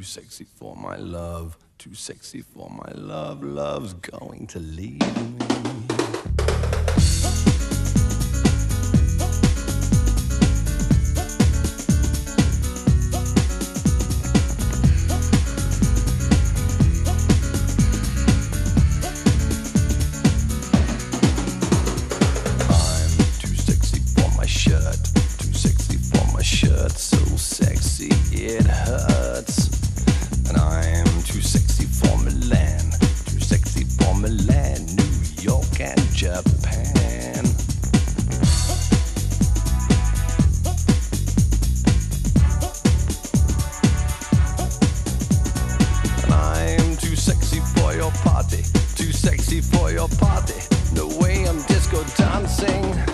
sexy for my love, too sexy for my love. Love's going to leave me. Shirt so sexy it hurts, and I'm too sexy for Milan, too sexy for Milan, New York and Japan. And I'm too sexy for your party, too sexy for your party. No way I'm disco dancing.